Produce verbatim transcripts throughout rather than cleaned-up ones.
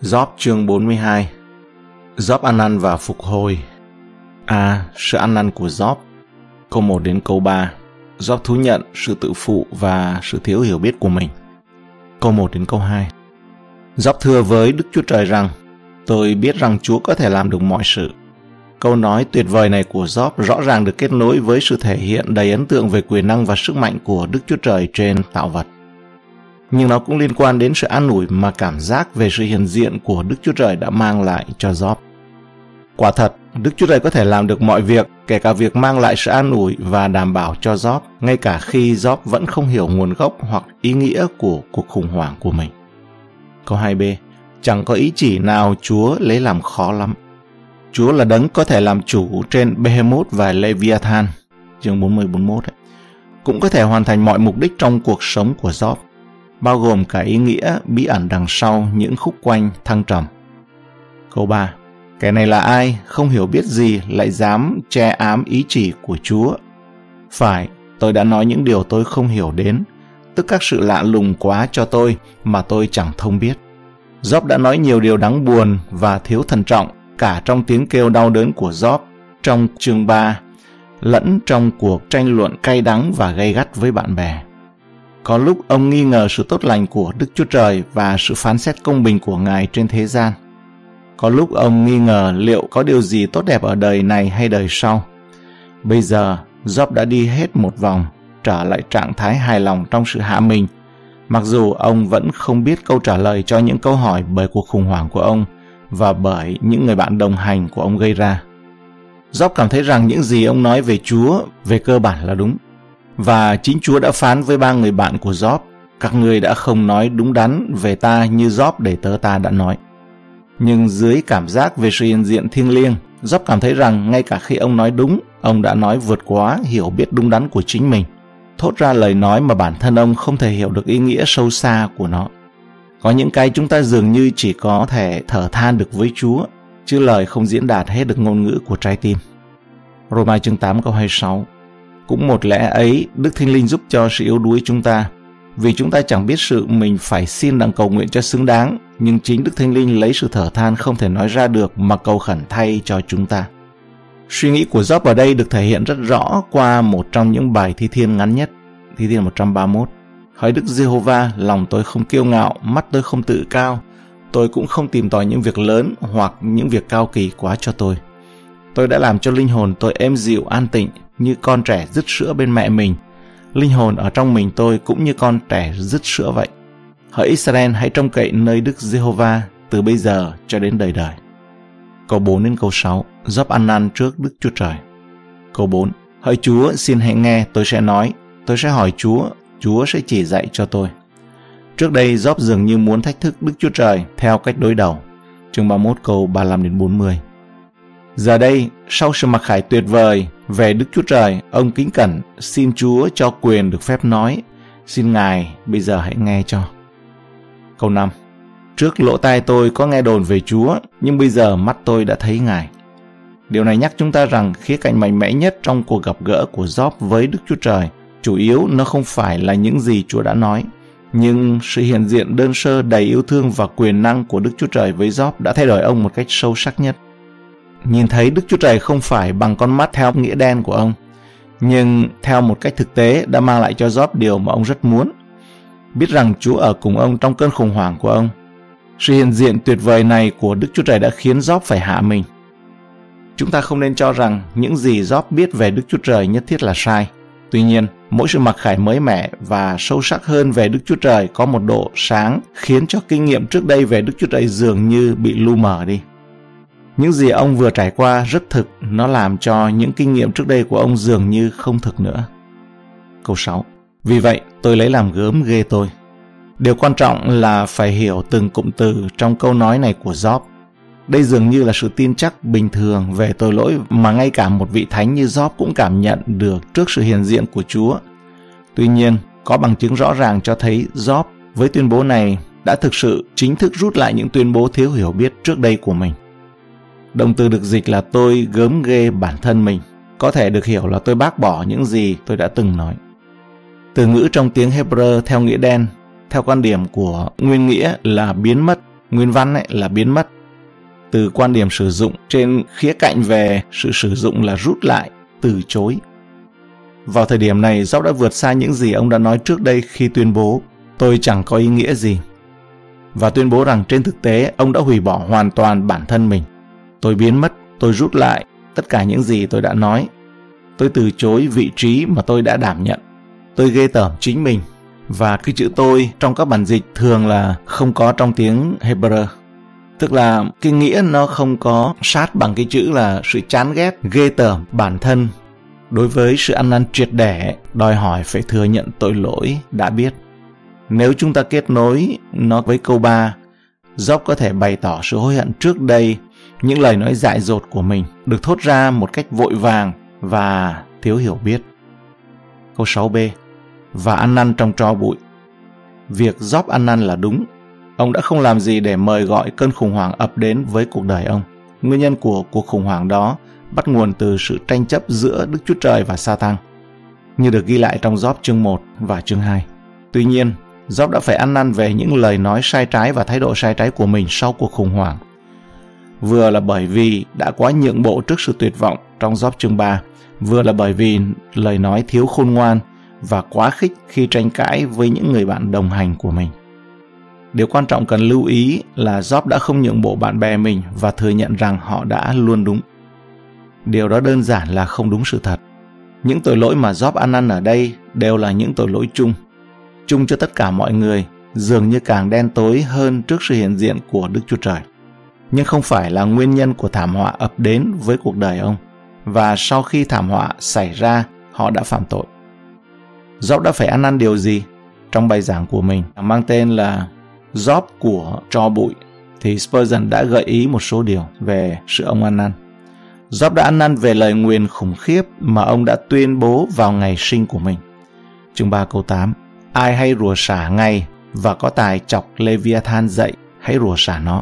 Gióp chương bốn mươi hai. Gióp ăn năn và phục hồi. A. Sự ăn năn của Gióp. Câu một đến câu ba. Gióp thú nhận sự tự phụ và sự thiếu hiểu biết của mình. Câu một đến câu hai. Gióp thưa với Đức Chúa Trời rằng: Tôi biết rằng Chúa có thể làm được mọi sự. Câu nói tuyệt vời này của Gióp rõ ràng được kết nối với sự thể hiện đầy ấn tượng về quyền năng và sức mạnh của Đức Chúa Trời trên tạo vật. Nhưng nó cũng liên quan đến sự an ủi mà cảm giác về sự hiện diện của Đức Chúa Trời đã mang lại cho Gióp. Quả thật, Đức Chúa Trời có thể làm được mọi việc, kể cả việc mang lại sự an ủi và đảm bảo cho Gióp, ngay cả khi Gióp vẫn không hiểu nguồn gốc hoặc ý nghĩa của cuộc khủng hoảng của mình. Câu hai b. Chẳng có ý chỉ nào Chúa lấy làm khó lắm. Chúa là đấng có thể làm chủ trên Behemoth và Leviathan, chương bốn mươi bốn mươi mốt ấy. Cũng có thể hoàn thành mọi mục đích trong cuộc sống của Gióp, bao gồm cả ý nghĩa bí ẩn đằng sau những khúc quanh thăng trầm. Câu ba. Kẻ này là ai, không hiểu biết gì, lại dám che ám ý chỉ của Chúa? Phải, tôi đã nói những điều tôi không hiểu đến, tức các sự lạ lùng quá cho tôi mà tôi chẳng thông biết. Gióp đã nói nhiều điều đáng buồn và thiếu thận trọng, cả trong tiếng kêu đau đớn của Gióp trong chương ba, lẫn trong cuộc tranh luận cay đắng và gay gắt với bạn bè. Có lúc ông nghi ngờ sự tốt lành của Đức Chúa Trời và sự phán xét công bình của Ngài trên thế gian. Có lúc ông nghi ngờ liệu có điều gì tốt đẹp ở đời này hay đời sau. Bây giờ, Gióp đã đi hết một vòng, trở lại trạng thái hài lòng trong sự hạ mình, mặc dù ông vẫn không biết câu trả lời cho những câu hỏi bởi cuộc khủng hoảng của ông và bởi những người bạn đồng hành của ông gây ra. Gióp cảm thấy rằng những gì ông nói về Chúa về cơ bản là đúng. Và chính Chúa đã phán với ba người bạn của Gióp: các ngươi đã không nói đúng đắn về ta như Gióp để tớ ta đã nói. Nhưng dưới cảm giác về sự hiện diện thiêng liêng, Gióp cảm thấy rằng ngay cả khi ông nói đúng, ông đã nói vượt quá hiểu biết đúng đắn của chính mình, thốt ra lời nói mà bản thân ông không thể hiểu được ý nghĩa sâu xa của nó. Có những cái chúng ta dường như chỉ có thể thở than được với Chúa, chứ lời không diễn đạt hết được ngôn ngữ của trái tim. Roma chương tám câu hai mươi sáu. Cũng một lẽ ấy, Đức Thánh Linh giúp cho sự yếu đuối chúng ta, vì chúng ta chẳng biết sự mình phải xin đặng cầu nguyện cho xứng đáng, nhưng chính Đức Thánh Linh lấy sự thở than không thể nói ra được mà cầu khẩn thay cho chúng ta. Suy nghĩ của Gióp ở đây được thể hiện rất rõ qua một trong những bài thi thiên ngắn nhất, thi thiên một trăm ba mươi mốt. Hỡi Đức Giê-hô-va, lòng tôi không kiêu ngạo, mắt tôi không tự cao, tôi cũng không tìm tòi những việc lớn hoặc những việc cao kỳ quá cho tôi. Tôi đã làm cho linh hồn tôi êm dịu an tịnh, như con trẻ dứt sữa bên mẹ mình. Linh hồn ở trong mình tôi cũng như con trẻ dứt sữa vậy. Hỡi Israel, hãy trông cậy nơi Đức Giê-hô-va từ bây giờ cho đến đời đời. Câu bốn đến câu sáu. Gióp ăn năn trước Đức Chúa Trời. Câu bốn. Hỡi Chúa, xin hãy nghe, tôi sẽ nói. Tôi sẽ hỏi Chúa, Chúa sẽ chỉ dạy cho tôi. Trước đây Gióp dường như muốn thách thức Đức Chúa Trời theo cách đối đầu. Chương ba mươi mốt câu ba mươi lăm đến bốn mươi. Giờ đây, sau sự mặc khải tuyệt vời về Đức Chúa Trời, ông kính cẩn xin Chúa cho quyền được phép nói. Xin Ngài bây giờ hãy nghe cho. Câu năm. Trước lỗ tai tôi có nghe đồn về Chúa, nhưng bây giờ mắt tôi đã thấy Ngài. Điều này nhắc chúng ta rằng khía cạnh mạnh mẽ nhất trong cuộc gặp gỡ của Gióp với Đức Chúa Trời, chủ yếu nó không phải là những gì Chúa đã nói, nhưng sự hiện diện đơn sơ đầy yêu thương và quyền năng của Đức Chúa Trời với Gióp đã thay đổi ông một cách sâu sắc nhất. Nhìn thấy Đức Chúa Trời không phải bằng con mắt theo nghĩa đen của ông, nhưng theo một cách thực tế đã mang lại cho Gióp điều mà ông rất muốn. Biết rằng Chúa ở cùng ông trong cơn khủng hoảng của ông. Sự hiện diện tuyệt vời này của Đức Chúa Trời đã khiến Gióp phải hạ mình. Chúng ta không nên cho rằng những gì Gióp biết về Đức Chúa Trời nhất thiết là sai. Tuy nhiên, mỗi sự mặc khải mới mẻ và sâu sắc hơn về Đức Chúa Trời có một độ sáng khiến cho kinh nghiệm trước đây về Đức Chúa Trời dường như bị lu mờ đi. Những gì ông vừa trải qua rất thực, nó làm cho những kinh nghiệm trước đây của ông dường như không thực nữa. Câu sáu. Vì vậy, tôi lấy làm gớm ghê tôi. Điều quan trọng là phải hiểu từng cụm từ trong câu nói này của Gióp. Đây dường như là sự tin chắc bình thường về tội lỗi mà ngay cả một vị thánh như Gióp cũng cảm nhận được trước sự hiện diện của Chúa. Tuy nhiên, có bằng chứng rõ ràng cho thấy Gióp với tuyên bố này đã thực sự chính thức rút lại những tuyên bố thiếu hiểu biết trước đây của mình. Động từ được dịch là tôi gớm ghê bản thân mình, có thể được hiểu là tôi bác bỏ những gì tôi đã từng nói. Từ ngữ trong tiếng Hebrew theo nghĩa đen, theo quan điểm của nguyên nghĩa là biến mất, nguyên văn ấy là biến mất. Từ quan điểm sử dụng trên khía cạnh về sự sử dụng là rút lại, từ chối. Vào thời điểm này, Job đã vượt xa những gì ông đã nói trước đây khi tuyên bố tôi chẳng có ý nghĩa gì, và tuyên bố rằng trên thực tế ông đã hủy bỏ hoàn toàn bản thân mình. Tôi biến mất, tôi rút lại tất cả những gì tôi đã nói. Tôi từ chối vị trí mà tôi đã đảm nhận. Tôi ghê tởm chính mình. Và cái chữ tôi trong các bản dịch thường là không có trong tiếng Hebrew. Tức là cái nghĩa nó không có sát bằng cái chữ là sự chán ghét, ghê tởm bản thân. Đối với sự ăn năn triệt để, đòi hỏi phải thừa nhận tội lỗi đã biết. Nếu chúng ta kết nối nó với câu ba, Job có thể bày tỏ sự hối hận trước đây, những lời nói dại dột của mình được thốt ra một cách vội vàng và thiếu hiểu biết. Câu sáu b. Và ăn năn trong tro bụi. Việc Job ăn năn là đúng. Ông đã không làm gì để mời gọi cơn khủng hoảng ập đến với cuộc đời ông. Nguyên nhân của cuộc khủng hoảng đó bắt nguồn từ sự tranh chấp giữa Đức Chúa Trời và Sa-tan, như được ghi lại trong Job chương một và chương hai. Tuy nhiên, Job đã phải ăn năn về những lời nói sai trái và thái độ sai trái của mình sau cuộc khủng hoảng. Vừa là bởi vì đã quá nhượng bộ trước sự tuyệt vọng trong Job chương ba, vừa là bởi vì lời nói thiếu khôn ngoan và quá khích khi tranh cãi với những người bạn đồng hành của mình. Điều quan trọng cần lưu ý là Job đã không nhượng bộ bạn bè mình và thừa nhận rằng họ đã luôn đúng. Điều đó đơn giản là không đúng sự thật. Những tội lỗi mà Job ăn năn ở đây đều là những tội lỗi chung, chung cho tất cả mọi người, dường như càng đen tối hơn trước sự hiện diện của Đức Chúa Trời. Nhưng không phải là nguyên nhân của thảm họa ập đến với cuộc đời ông. Và sau khi thảm họa xảy ra, họ đã phạm tội. Job đã phải ăn năn điều gì? Trong bài giảng của mình mang tên là Job của tro bụi, thì Spurgeon đã gợi ý một số điều về sự ông ăn năn. Job đã ăn năn về lời nguyền khủng khiếp mà ông đã tuyên bố vào ngày sinh của mình. Chương ba câu tám. Ai hay rủa xả ngay và có tài chọc Leviathan dậy, hãy rủa xả nó.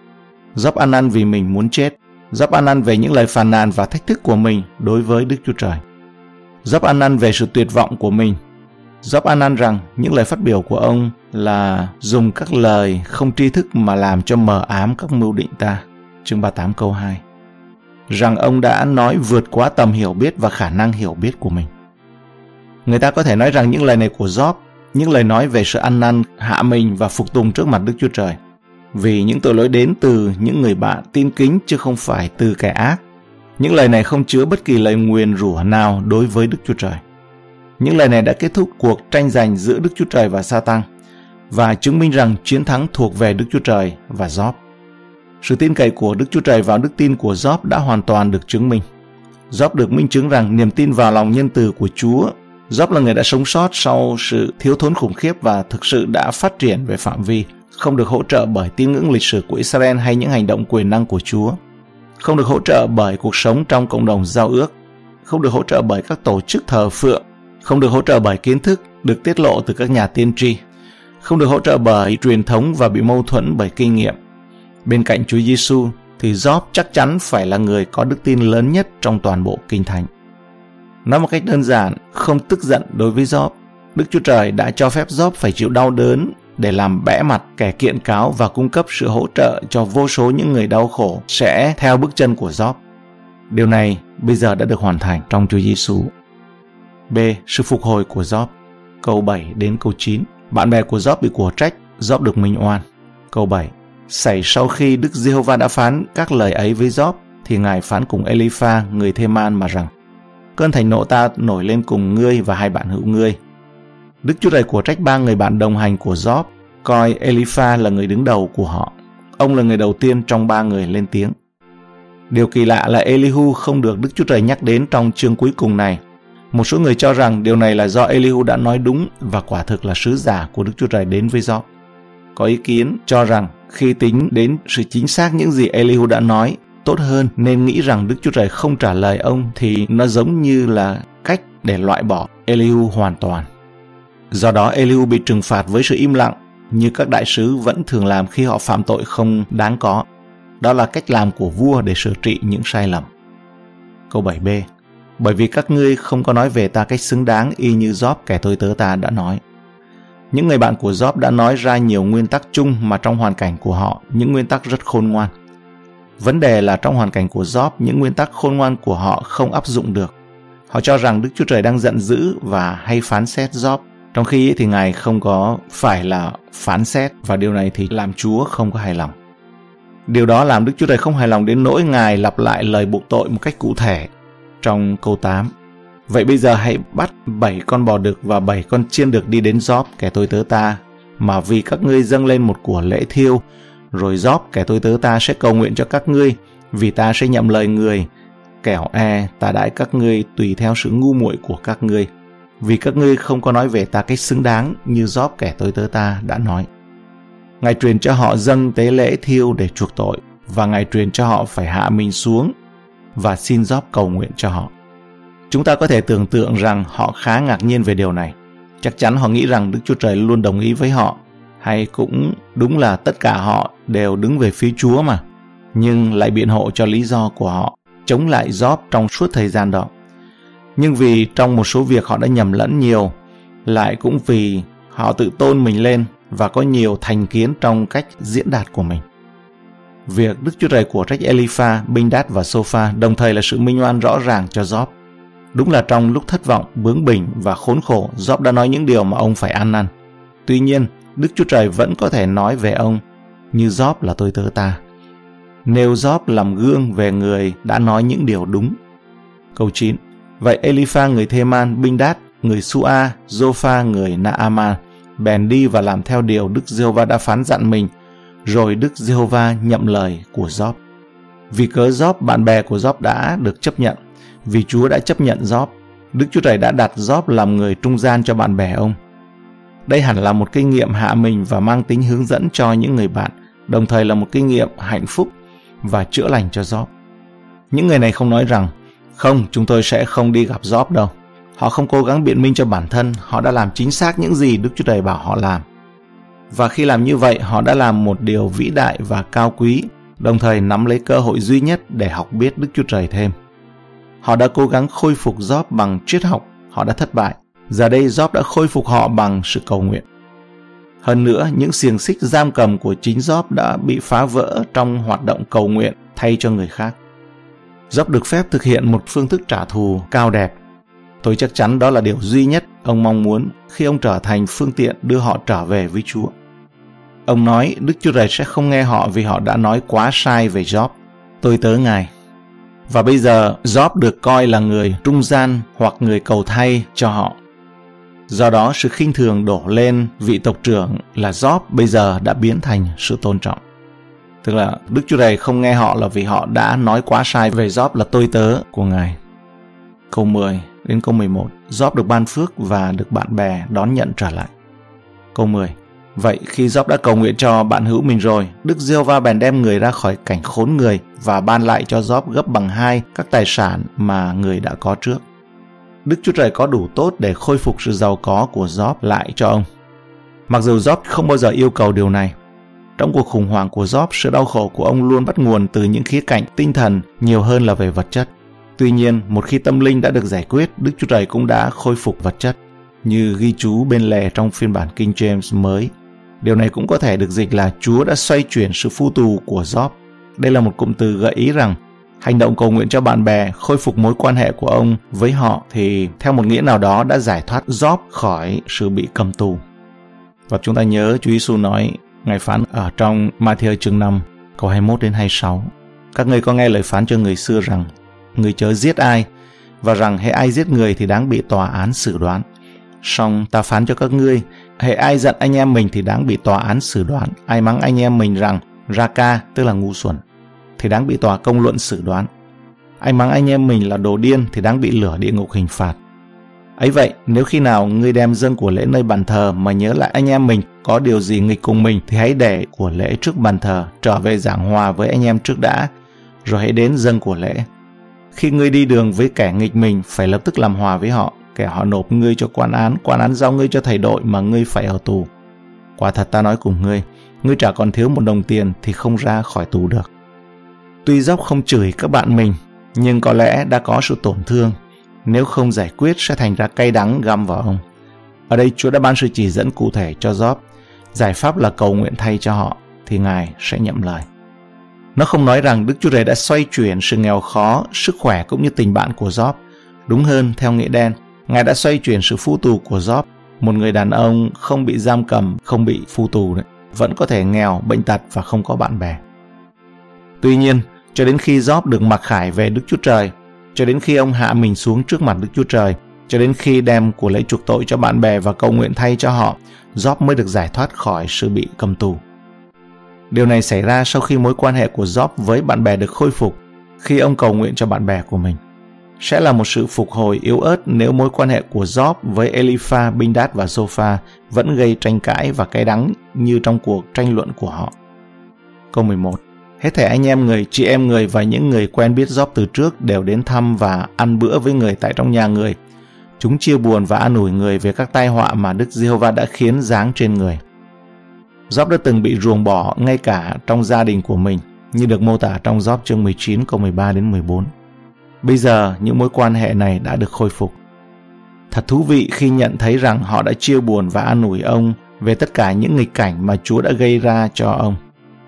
Job ăn năn vì mình muốn chết. Job ăn năn về những lời phàn nàn và thách thức của mình đối với Đức Chúa Trời. Job ăn năn về sự tuyệt vọng của mình. Job ăn năn rằng những lời phát biểu của ông là dùng các lời không tri thức mà làm cho mờ ám các mưu định ta. Chương ba mươi tám câu hai. Rằng ông đã nói vượt quá tầm hiểu biết và khả năng hiểu biết của mình. Người ta có thể nói rằng những lời này của Job, những lời nói về sự ăn năn, hạ mình và phục tùng trước mặt Đức Chúa Trời. Vì những tội lỗi đến từ những người bạn tin kính chứ không phải từ kẻ ác. Những lời này không chứa bất kỳ lời nguyền rủa nào đối với Đức Chúa Trời. Những lời này đã kết thúc cuộc tranh giành giữa Đức Chúa Trời và Sa-tan và chứng minh rằng chiến thắng thuộc về Đức Chúa Trời và Job. Sự tin cậy của Đức Chúa Trời vào đức tin của Job đã hoàn toàn được chứng minh. Job được minh chứng rằng niềm tin vào lòng nhân từ của Chúa. Job là người đã sống sót sau sự thiếu thốn khủng khiếp và thực sự đã phát triển về phạm vi, không được hỗ trợ bởi tín ngưỡng lịch sử của Israel hay những hành động quyền năng của Chúa, không được hỗ trợ bởi cuộc sống trong cộng đồng giao ước, không được hỗ trợ bởi các tổ chức thờ phượng, không được hỗ trợ bởi kiến thức được tiết lộ từ các nhà tiên tri, không được hỗ trợ bởi truyền thống và bị mâu thuẫn bởi kinh nghiệm. Bên cạnh Chúa Giêsu thì Job chắc chắn phải là người có đức tin lớn nhất trong toàn bộ Kinh Thánh. Nói một cách đơn giản, không tức giận đối với Job, Đức Chúa Trời đã cho phép Job phải chịu đau đớn để làm bẽ mặt kẻ kiện cáo và cung cấp sự hỗ trợ cho vô số những người đau khổ sẽ theo bước chân của Job. Điều này bây giờ đã được hoàn thành trong Chúa Giêsu. B. Sự phục hồi của Job. Câu bảy đến câu chín. Bạn bè của Job bị của trách, Job được minh oan. Câu bảy. Xảy sau khi Đức Giê-hô-va đã phán các lời ấy với Job, thì Ngài phán cùng Eli-pha người Thê-man mà rằng: Cơn thành nộ ta nổi lên cùng ngươi và hai bạn hữu ngươi. Đức Chúa Trời của trách ba người bạn đồng hành của Job, coi Eli-pha là người đứng đầu của họ. Ông là người đầu tiên trong ba người lên tiếng. Điều kỳ lạ là Elihu không được Đức Chúa Trời nhắc đến trong chương cuối cùng này. Một số người cho rằng điều này là do Elihu đã nói đúng và quả thực là sứ giả của Đức Chúa Trời đến với Job. Có ý kiến cho rằng khi tính đến sự chính xác những gì Elihu đã nói, tốt hơn nên nghĩ rằng Đức Chúa Trời không trả lời ông thì nó giống như là cách để loại bỏ Elihu hoàn toàn. Do đó Elihu bị trừng phạt với sự im lặng, như các đại sứ vẫn thường làm khi họ phạm tội không đáng có. Đó là cách làm của vua để sửa trị những sai lầm. Câu bảy b. Bởi vì các ngươi không có nói về ta cách xứng đáng y như Job kẻ tôi tớ ta đã nói. Những người bạn của Job đã nói ra nhiều nguyên tắc chung mà trong hoàn cảnh của họ, những nguyên tắc rất khôn ngoan. Vấn đề là trong hoàn cảnh của Job, những nguyên tắc khôn ngoan của họ không áp dụng được. Họ cho rằng Đức Chúa Trời đang giận dữ và hay phán xét Job, trong khi thì Ngài không có phải là phán xét, và điều này thì làm Chúa không có hài lòng. Điều đó làm Đức Chúa Trời không hài lòng đến nỗi Ngài lặp lại lời buộc tội một cách cụ thể trong câu tám. Vậy bây giờ hãy bắt bảy con bò đực và bảy con chiên đực đi đến Job, kẻ tôi tớ ta, mà vì các ngươi dâng lên một của lễ thiêu, rồi Job, kẻ tôi tớ ta sẽ cầu nguyện cho các ngươi, vì ta sẽ nhậm lời người, kẻo e ta đãi các ngươi tùy theo sự ngu muội của các ngươi, vì các ngươi không có nói về ta cách xứng đáng như Job, kẻ tôi tớ ta đã nói. Ngài truyền cho họ dâng tế lễ thiêu để chuộc tội, và Ngài truyền cho họ phải hạ mình xuống và xin Job cầu nguyện cho họ. Chúng ta có thể tưởng tượng rằng họ khá ngạc nhiên về điều này. Chắc chắn họ nghĩ rằng Đức Chúa Trời luôn đồng ý với họ, hay cũng đúng là tất cả họ đều đứng về phía Chúa mà, nhưng lại biện hộ cho lý do của họ, chống lại Job trong suốt thời gian đó. Nhưng vì trong một số việc họ đã nhầm lẫn nhiều, lại cũng vì họ tự tôn mình lên và có nhiều thành kiến trong cách diễn đạt của mình. Việc Đức Chúa Trời của trách Elipha, Bildad và Sophar đồng thời là sự minh oan rõ ràng cho Job. Đúng là trong lúc thất vọng, bướng bỉnh và khốn khổ, Job đã nói những điều mà ông phải ăn năn. Tuy nhiên, Đức Chúa Trời vẫn có thể nói về ông như Job là tôi tớ ta, nêu Job làm gương về người đã nói những điều đúng. Câu chín. Vậy Elipha người Thêman, Bildad người Sua, Zophar người Naaman bèn đi và làm theo điều Đức Giê-hô-va đã phán dặn mình, rồi Đức Giê-hô-va nhậm lời của Job. Vì cớ Job, bạn bè của Job đã được chấp nhận, vì Chúa đã chấp nhận Job, Đức Chúa Trời đã đặt Job làm người trung gian cho bạn bè ông. Đây hẳn là một kinh nghiệm hạ mình và mang tính hướng dẫn cho những người bạn, đồng thời là một kinh nghiệm hạnh phúc và chữa lành cho Job. Những người này không nói rằng, không, chúng tôi sẽ không đi gặp Job đâu. Họ không cố gắng biện minh cho bản thân, họ đã làm chính xác những gì Đức Chúa Trời bảo họ làm. Và khi làm như vậy, họ đã làm một điều vĩ đại và cao quý, đồng thời nắm lấy cơ hội duy nhất để học biết Đức Chúa Trời thêm. Họ đã cố gắng khôi phục Job bằng triết học, họ đã thất bại. Giờ đây Job đã khôi phục họ bằng sự cầu nguyện. Hơn nữa, những xiềng xích giam cầm của chính Job đã bị phá vỡ trong hoạt động cầu nguyện thay cho người khác. Job được phép thực hiện một phương thức trả thù cao đẹp. Tôi chắc chắn đó là điều duy nhất ông mong muốn khi ông trở thành phương tiện đưa họ trở về với Chúa. Ông nói Đức Chúa Trời sẽ không nghe họ vì họ đã nói quá sai về Job, tôi tớ Ngài. Và bây giờ Job được coi là người trung gian hoặc người cầu thay cho họ. Do đó sự khinh thường đổ lên vị tộc trưởng là Job bây giờ đã biến thành sự tôn trọng. Tức là Đức Chúa Trời không nghe họ là vì họ đã nói quá sai về Job là tôi tớ của Ngài. Câu mười đến câu mười một, Job được ban phước và được bạn bè đón nhận trở lại. Câu mười. Vậy khi Job đã cầu nguyện cho bạn hữu mình rồi, Đức Giê-hô-va bèn đem người ra khỏi cảnh khốn người và ban lại cho Job gấp bằng hai các tài sản mà người đã có trước. Đức Chúa Trời có đủ tốt để khôi phục sự giàu có của Job lại cho ông. Mặc dù Job không bao giờ yêu cầu điều này. Trong cuộc khủng hoảng của Job, sự đau khổ của ông luôn bắt nguồn từ những khía cạnh tinh thần nhiều hơn là về vật chất. Tuy nhiên, một khi tâm linh đã được giải quyết, Đức Chúa Trời cũng đã khôi phục vật chất, như ghi chú bên lề trong phiên bản King James mới. Điều này cũng có thể được dịch là Chúa đã xoay chuyển sự phu tù của Job. Đây là một cụm từ gợi ý rằng hành động cầu nguyện cho bạn bè, khôi phục mối quan hệ của ông với họ thì theo một nghĩa nào đó đã giải thoát Job khỏi sự bị cầm tù. Và chúng ta nhớ Chúa Giêsu nói, Ngài phán ở trong Ma-thi-ơ chương năm, câu hai mươi mốt đến hai mươi sáu. Các ngươi có nghe lời phán cho người xưa rằng, người chớ giết ai, và rằng hễ ai giết người thì đáng bị tòa án xử đoán. Song ta phán cho các ngươi, hễ ai giận anh em mình thì đáng bị tòa án xử đoán. Ai mắng anh em mình rằng Ra-ca, tức là ngu xuẩn, thì đáng bị tòa công luận xử đoán. Ai mắng anh em mình là đồ điên thì đáng bị lửa địa ngục hình phạt. Ấy vậy, nếu khi nào ngươi đem dâng của lễ nơi bàn thờ mà nhớ lại anh em mình có điều gì nghịch cùng mình, thì hãy để của lễ trước bàn thờ, trở về giảng hòa với anh em trước đã, rồi hãy đến dâng của lễ. Khi ngươi đi đường với kẻ nghịch mình, phải lập tức làm hòa với họ, kẻ họ nộp ngươi cho quan án, quan án giao ngươi cho thầy đội mà ngươi phải ở tù. Quả thật ta nói cùng ngươi, ngươi chả còn thiếu một đồng tiền thì không ra khỏi tù được. Tuy Job không chửi các bạn mình, nhưng có lẽ đã có sự tổn thương. Nếu không giải quyết sẽ thành ra cay đắng găm vào ông. Ở đây Chúa đã ban sự chỉ dẫn cụ thể cho Gióp. Giải pháp là cầu nguyện thay cho họ, thì Ngài sẽ nhậm lời. Nó không nói rằng Đức Chúa Trời đã xoay chuyển sự nghèo khó, sức khỏe cũng như tình bạn của Gióp. Đúng hơn, theo nghĩa đen, Ngài đã xoay chuyển sự phú tù của Gióp. Một người đàn ông không bị giam cầm, không bị phù tù đấy, vẫn có thể nghèo, bệnh tật và không có bạn bè. Tuy nhiên, cho đến khi Gióp được mặc khải về Đức Chúa Trời, cho đến khi ông hạ mình xuống trước mặt Đức Chúa Trời, cho đến khi đem của lễ chuộc tội cho bạn bè và cầu nguyện thay cho họ, Gióp mới được giải thoát khỏi sự bị cầm tù. Điều này xảy ra sau khi mối quan hệ của Gióp với bạn bè được khôi phục, khi ông cầu nguyện cho bạn bè của mình. Sẽ là một sự phục hồi yếu ớt nếu mối quan hệ của Gióp với Eliphaz, Bildad và Zophar vẫn gây tranh cãi và cay đắng như trong cuộc tranh luận của họ. Câu mười một. Hết thảy anh em người, chị em người và những người quen biết Gióp từ trước đều đến thăm và ăn bữa với người tại trong nhà người. Chúng chia buồn và an ủi người về các tai họa mà Đức Giê-hô-va đã khiến giáng trên người. Gióp đã từng bị ruồng bỏ ngay cả trong gia đình của mình, như được mô tả trong Gióp chương mười chín câu mười ba đến mười bốn. Bây giờ, những mối quan hệ này đã được khôi phục. Thật thú vị khi nhận thấy rằng họ đã chia buồn và an ủi ông về tất cả những nghịch cảnh mà Chúa đã gây ra cho ông.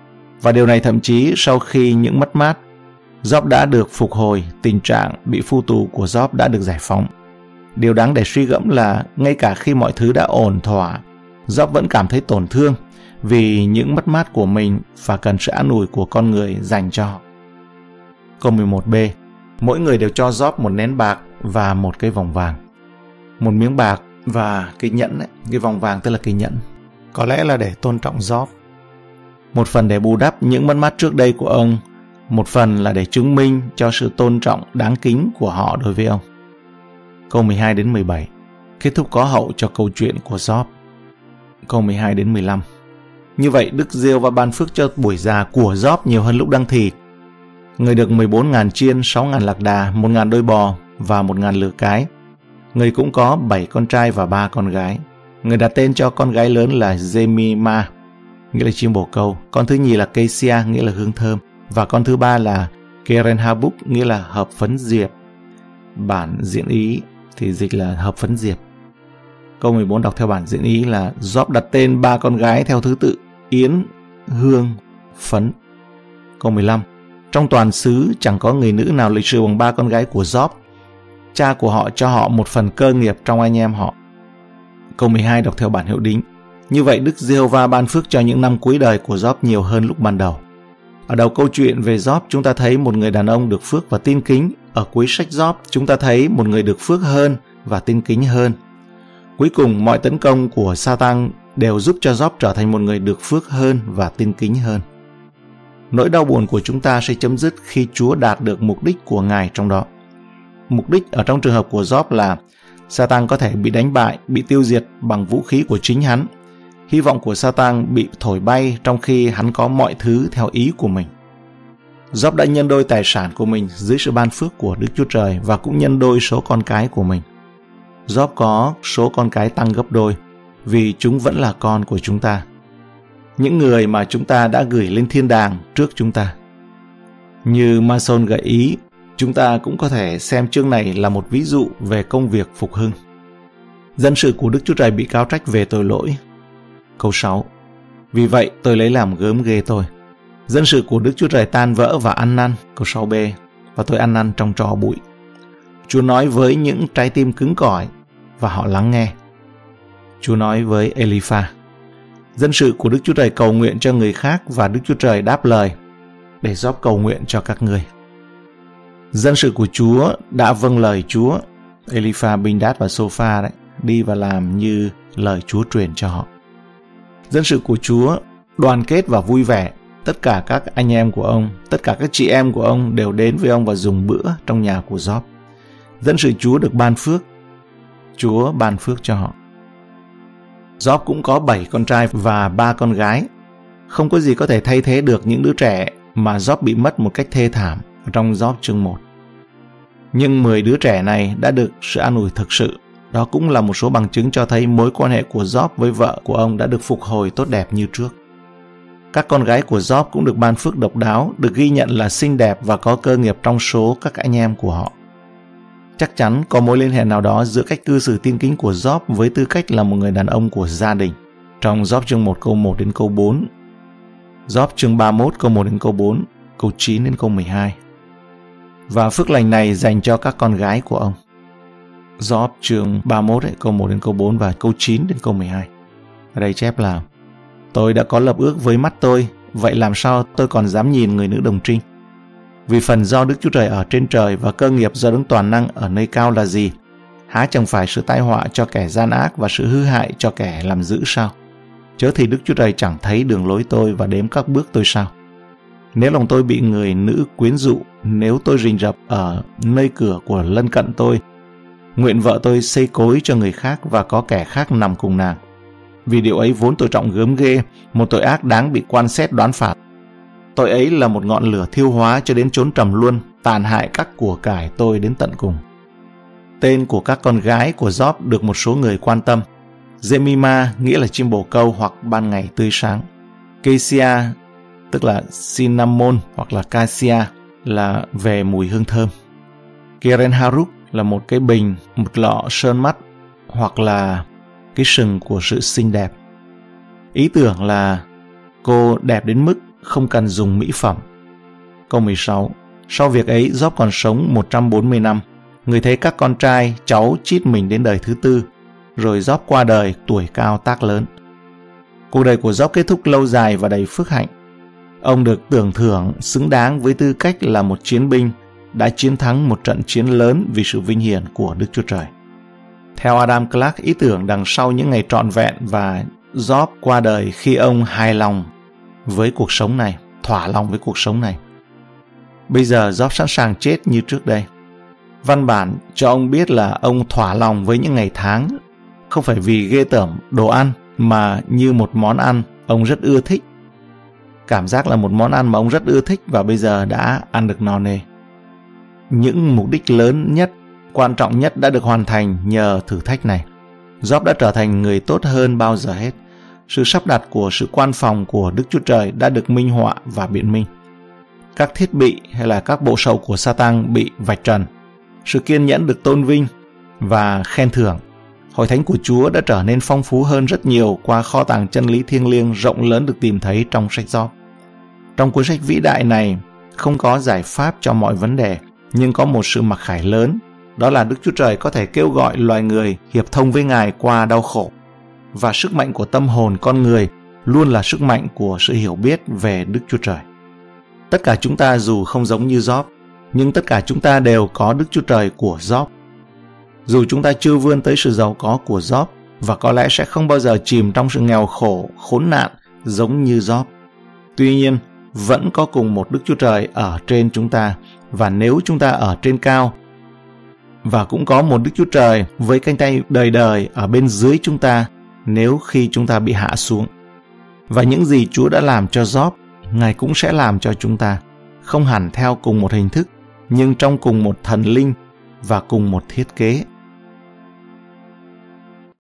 Và điều này thậm chí sau khi những mất mát, Gióp đã được phục hồi, tình trạng bị phu tù của Gióp đã được giải phóng. Điều đáng để suy gẫm là ngay cả khi mọi thứ đã ổn thỏa, Gióp vẫn cảm thấy tổn thương vì những mất mát của mình và cần sự an ủi của con người dành cho họ. Câu mười một b. Mỗi người đều cho Gióp một nén bạc và một cái vòng vàng. Một miếng bạc và cái nhẫn ấy, cái vòng vàng tức là cái nhẫn. Có lẽ là để tôn trọng Gióp. Một phần để bù đắp những mất mát trước đây của ông, một phần là để chứng minh cho sự tôn trọng đáng kính của họ đối với ông. Câu mười hai đến mười bảy. Kết thúc có hậu cho câu chuyện của Gióp. Câu mười hai đến mười lăm. Như vậy Đức Giê-hô-va ban phước cho buổi già của Gióp nhiều hơn lúc đang thì. Người được mười bốn nghìn chiên, sáu nghìn lạc đà, một nghìn đôi bò và một nghìn lừa cái. Người cũng có bảy con trai và ba con gái. Người đặt tên cho con gái lớn là Jemima, nghĩa là chim bồ câu. Con thứ nhì là Kesia, nghĩa là hương thơm. Và con thứ ba là Keren-habuk, nghĩa là hợp phấn diệp. Bản diễn ý thì dịch là hợp phấn diệp. Câu mười bốn đọc theo bản diễn ý là Gióp đặt tên ba con gái theo thứ tự Yến, Hương, Phấn. Câu mười lăm. Trong toàn xứ chẳng có người nữ nào lịch sự bằng ba con gái của Gióp. Cha của họ cho họ một phần cơ nghiệp trong anh em họ. Câu mười hai đọc theo bản hiệu đính. Như vậy Đức Giê-hô-va ban phước cho những năm cuối đời của Gióp nhiều hơn lúc ban đầu. Ở đầu câu chuyện về Gióp chúng ta thấy một người đàn ông được phước và tin kính. Ở cuối sách Gióp chúng ta thấy một người được phước hơn và tin kính hơn. Cuối cùng mọi tấn công của Sa-tan đều giúp cho Gióp trở thành một người được phước hơn và tin kính hơn. Nỗi đau buồn của chúng ta sẽ chấm dứt khi Chúa đạt được mục đích của Ngài trong đó. Mục đích ở trong trường hợp của Gióp là Sa-tan có thể bị đánh bại, bị tiêu diệt bằng vũ khí của chính hắn. Hy vọng của Sa-tan bị thổi bay trong khi hắn có mọi thứ theo ý của mình. Gióp đã nhân đôi tài sản của mình dưới sự ban phước của Đức Chúa Trời và cũng nhân đôi số con cái của mình. Gióp có số con cái tăng gấp đôi vì chúng vẫn là con của chúng ta. Những người mà chúng ta đã gửi lên thiên đàng trước chúng ta. Như Mason gợi ý, chúng ta cũng có thể xem chương này là một ví dụ về công việc phục hưng. Dân sự của Đức Chúa Trời bị cáo trách về tội lỗi. Câu sáu. Vì vậy tôi lấy làm gớm ghê tôi. Dân sự của Đức Chúa Trời tan vỡ và ăn năn. Câu sáu b. Và tôi ăn năn trong tro bụi. Chúa nói với những trái tim cứng cỏi và họ lắng nghe. Chúa nói với Eliphaz. Dân sự của Đức Chúa Trời cầu nguyện cho người khác và Đức Chúa Trời đáp lời để Gióp cầu nguyện cho các ngươi. Dân sự của Chúa đã vâng lời Chúa. Eliphaz, Bildad và Zophar đấy, đi và làm như lời Chúa truyền cho họ. Dân sự của Chúa đoàn kết và vui vẻ. Tất cả các anh em của ông, tất cả các chị em của ông đều đến với ông và dùng bữa trong nhà của Gióp. Dân sự Chúa được ban phước. Chúa ban phước cho họ. Gióp cũng có bảy con trai và ba con gái. Không có gì có thể thay thế được những đứa trẻ mà Gióp bị mất một cách thê thảm ở trong Gióp chương một. Nhưng mười đứa trẻ này đã được sự an ủi thực sự. Đó cũng là một số bằng chứng cho thấy mối quan hệ của Gióp với vợ của ông đã được phục hồi tốt đẹp như trước. Các con gái của Gióp cũng được ban phước độc đáo, được ghi nhận là xinh đẹp và có cơ nghiệp trong số các anh em của họ. Chắc chắn có mối liên hệ nào đó giữa cách cư xử tin kính của Job với tư cách là một người đàn ông của gia đình. Trong Job chương một câu một đến câu bốn, Job chương ba mươi mốt câu một đến câu bốn, câu chín đến câu mười hai. Và phước lành này dành cho các con gái của ông. Job chương ba mươi mốt ấy, câu một đến câu bốn và câu chín đến câu mười hai. Ở đây chép là: Tôi đã có lập ước với mắt tôi, vậy làm sao tôi còn dám nhìn người nữ đồng trinh? Vì phần do Đức Chúa Trời ở trên trời và cơ nghiệp do Đấng Toàn Năng ở nơi cao là gì? Há chẳng phải sự tai họa cho kẻ gian ác và sự hư hại cho kẻ làm dữ sao? Chớ thì Đức Chúa Trời chẳng thấy đường lối tôi và đếm các bước tôi sao? Nếu lòng tôi bị người nữ quyến rũ, nếu tôi rình rập ở nơi cửa của lân cận tôi, nguyện vợ tôi xây cối cho người khác và có kẻ khác nằm cùng nàng. Vì điều ấy vốn tội trọng gớm ghê, một tội ác đáng bị quan xét đoán phạt. Tội ấy là một ngọn lửa thiêu hóa cho đến chốn trầm luân, tàn hại các của cải tôi đến tận cùng. Tên của các con gái của Job được một số người quan tâm. Jemima nghĩa là chim bồ câu hoặc ban ngày tươi sáng. Cassia tức là cinnamon hoặc là cassia là về mùi hương thơm. Kerenharuk là một cái bình, một lọ sơn mắt hoặc là cái sừng của sự xinh đẹp. Ý tưởng là cô đẹp đến mức không cần dùng mỹ phẩm. Câu mười sáu. Sau việc ấy, Job còn sống một trăm bốn mươi năm. Người thấy các con trai, cháu chít mình đến đời thứ tư. Rồi Job qua đời, tuổi cao tác lớn. Cuộc đời của Job kết thúc lâu dài và đầy phước hạnh. Ông được tưởng thưởng xứng đáng với tư cách là một chiến binh đã chiến thắng một trận chiến lớn vì sự vinh hiển của Đức Chúa Trời. Theo Adam Clarke, ý tưởng đằng sau những ngày trọn vẹn và Job qua đời khi ông hài lòng với cuộc sống này, thỏa lòng với cuộc sống này. Bây giờ Job sẵn sàng chết như trước đây. Văn bản cho ông biết là ông thỏa lòng với những ngày tháng, không phải vì ghê tởm đồ ăn, mà như một món ăn ông rất ưa thích. Cảm giác là một món ăn mà ông rất ưa thích và bây giờ đã ăn được no nê. Những mục đích lớn nhất, quan trọng nhất đã được hoàn thành nhờ thử thách này. Job đã trở thành người tốt hơn bao giờ hết. Sự sắp đặt của sự quan phòng của Đức Chúa Trời đã được minh họa và biện minh. Các thiết bị hay là các bộ sậu của Satan bị vạch trần. Sự kiên nhẫn được tôn vinh và khen thưởng. Hội thánh của Chúa đã trở nên phong phú hơn rất nhiều qua kho tàng chân lý thiêng liêng rộng lớn được tìm thấy trong sách Job. Trong cuốn sách vĩ đại này không có giải pháp cho mọi vấn đề, nhưng có một sự mặc khải lớn, đó là Đức Chúa Trời có thể kêu gọi loài người hiệp thông với Ngài qua đau khổ. Và sức mạnh của tâm hồn con người luôn là sức mạnh của sự hiểu biết về Đức Chúa Trời. Tất cả chúng ta dù không giống như Job, nhưng tất cả chúng ta đều có Đức Chúa Trời của Job. Dù chúng ta chưa vươn tới sự giàu có của Job và có lẽ sẽ không bao giờ chìm trong sự nghèo khổ, khốn nạn giống như Job. Tuy nhiên, vẫn có cùng một Đức Chúa Trời ở trên chúng ta, và nếu chúng ta ở trên cao, và cũng có một Đức Chúa Trời với cánh tay đời đời ở bên dưới chúng ta nếu khi chúng ta bị hạ xuống. Và những gì Chúa đã làm cho Job, Ngài cũng sẽ làm cho chúng ta, không hẳn theo cùng một hình thức, nhưng trong cùng một thần linh và cùng một thiết kế.